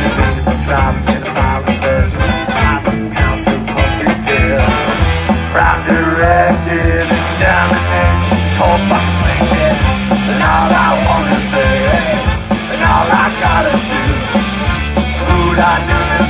These drops in a pile of pleasure. I'm council comes to jail. Prime directive, it's time to end this whole fucking thing, yeah. And all I wanna say, and all I gotta do, food I do.